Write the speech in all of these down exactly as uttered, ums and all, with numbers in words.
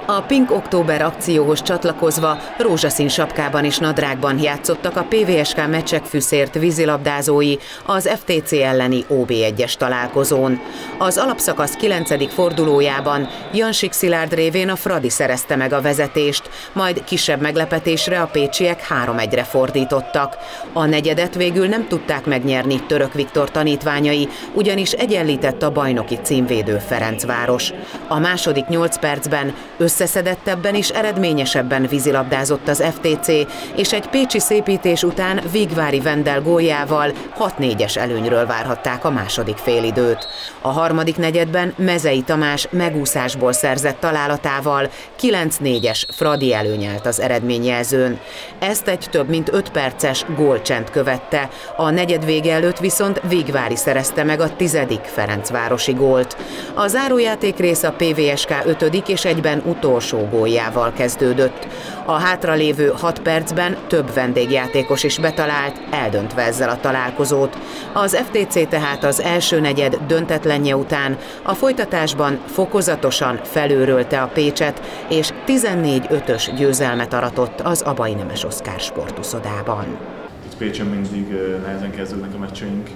A Pink Október akcióhoz csatlakozva rózsaszín sapkában és nadrágban játszottak a pé vé es ká Meccsek Fűszért vízilabdázói az ef té cé elleni o bé egyes találkozón. Az alapszakasz kilencedik fordulójában Jansik Szilárd révén a Fradi szerezte meg a vezetést, majd kisebb meglepetésre a pécsiek három egyre fordítottak. A negyedet végül nem tudták megnyerni Török Viktor tanítványai, ugyanis egyenlített a bajnoki címvédő Ferencváros. A második nyolc percben összeszedettebben és eredményesebben vízilabdázott az ef té cé, és egy pécsi szépítés után Vígvári Vendel góljával hat négyes előnyről várhatták a második félidőt. A harmadik negyedben Mezei Tamás megúszásból szerzett találatával kilenc négyes Fradi előnyelt az eredményjelzőn. Ezt egy több mint öt perces gólcsend követte, a negyed vége előtt viszont Vígvári szerezte meg a tizedik ferencvárosi gólt. A zárójáték rész a pé vé es ká ötödik és egyben utolsó góljával kezdődött. A hátralévő hat percben több vendégjátékos is betalált, eldöntve ezzel a találkozót. Az ef té cé tehát az első negyed döntetlenje után a folytatásban fokozatosan felőrölte a Pécset, és tizennégy ötös győzelmet aratott az Abai Nemes Oszkár sportuszodában. Itt Pécsen mindig nehezen kezdődnek a meccseink,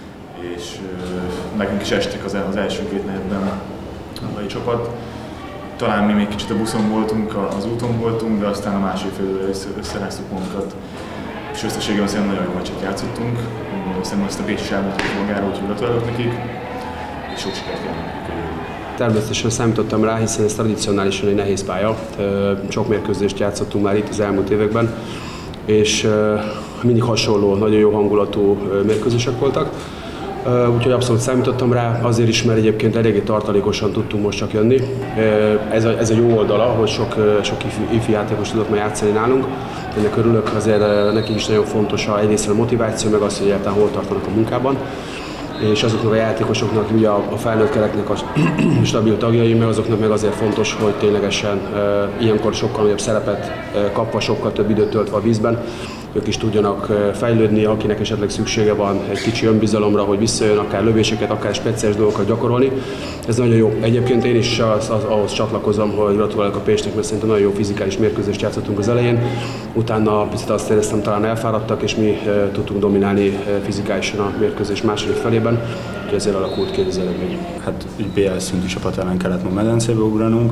és nekünk is estek az, az első két negyedben a mai csapat. Talán mi még kicsit a buszon voltunk, az úton voltunk, de aztán a másik félre összeráztuk magunkat. És összességében szerintem nagyon jó meccset játszottunk. Szerintem ezt a Pécs is elmondtuk magáról, úgyhogy gratulálok nekik, és sok sikert kívánok. Természetesen számítottam rá, hiszen ez tradicionálisan egy nehéz pálya. Sok mérkőzést játszottunk már itt az elmúlt években, és mindig hasonló, nagyon jó hangulatú mérkőzések voltak. Úgyhogy abszolút számítottam rá, azért is, mert egyébként eléggé tartalékosan tudtunk most csak jönni. Ez a, ez a jó oldala, hogy sok, sok ifi, ifi játékos tudott már játszani nálunk. Ennek örülök, azért nekik is nagyon fontos a, egyrészt a motiváció, meg az, hogy egyáltalán hol tartanak a munkában. És azoknak a játékosoknak, ugye a, a felnőtt kereknek a stabil tagjai, meg azoknak meg azért fontos, hogy ténylegesen e, ilyenkor sokkal nagyobb szerepet e, kapva, sokkal több időt töltve a vízben, ők is tudjanak fejlődni, akinek esetleg szüksége van egy kicsi önbizalomra, hogy visszajön, akár lövéseket, akár speciális dolgokat gyakorolni. Ez nagyon jó. Egyébként én is az, az, ahhoz csatlakozom, hogy gratulálok a Pécsnek, mert szerintem nagyon jó fizikális mérkőzést játszottunk az elején. Utána picit azt éreztem, talán elfáradtak, és mi e, tudtunk dominálni e, fizikálisan a mérkőzés második felében, úgyhogy ezért alakult ki az eredmény. Hát így bé el szintű csapat ellen kellett ma medencébe ugranunk,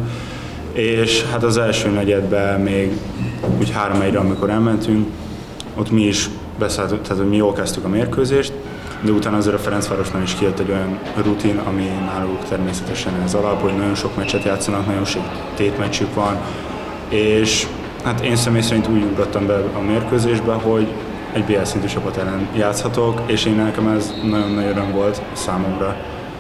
és hát az első negyedben még úgy három egyre, amikor elmentünk, ott mi is beszálltunk, tehát hogy mi jól kezdtük a mérkőzést, de utána azért a Ferencvárosnál is kijött egy olyan rutin, ami náluk természetesen ez alap, hogy nagyon sok meccset játszanak, nagyon sok tétmeccsük van, és hát én személy szerint úgy ugrottam be a mérkőzésbe, hogy egy bé el szintű csapat ellen játszhatok, és én nekem ez nagyon nagy öröm volt számomra.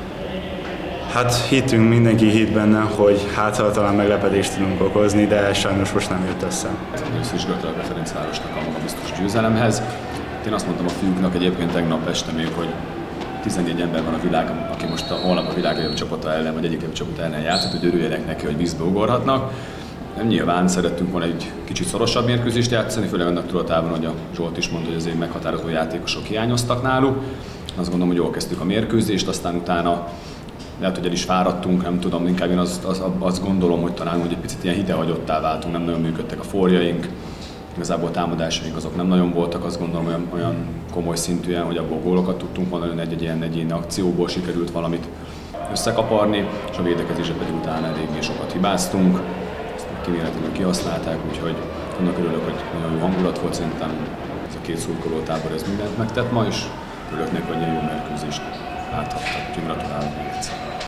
Hát hittünk, mindenki hitt benne, hogy hát ha talán meglepetést tudunk okozni, de sajnos most nem jött össze. Először is gratulálok a Ferencvárosnak a magabiztos győzelemhez. Én azt mondtam a fiúknak egyébként tegnap este még, hogy tizennégy ember van a világon, aki most a, holnap a világ legjobb csapata ellen, vagy egyik legjobb csapata ellen játszott, hogy örüljenek neki, hogy vízbe ugorhatnak. Nyilván szerettünk volna egy kicsit szorosabb mérkőzést játszani, főleg annak tudatában, hogy a Zsolt is mondta, hogy azért meghatározó játékosok hiányoztak náluk. Azt gondolom, hogy jól kezdtük a mérkőzést, aztán utána lehet, hogy el is fáradtunk, nem tudom, inkább én azt, azt, azt gondolom, hogy talán hogy egy picit ilyen hidehagyottá váltunk, nem nagyon működtek a forjaink, igazából a támadásaink azok nem nagyon voltak, azt gondolom olyan, olyan komoly szintűen, hogy abból gólokat tudtunk volna, egy-egy ilyen egyéni akcióból sikerült valamit összekaparni, és a védekezésre pedig utána eléggé sokat hibáztunk, ezt kiméletlenül kihasználták, úgyhogy annak örülök, hogy nagyon jó hangulat volt, szerintem ez a két szurkoló tábor ez mindent megtett ma, és örülök neki, hogy ilyen jó mérkőzést láthattak, úgyhogy gratulálok még egyszer.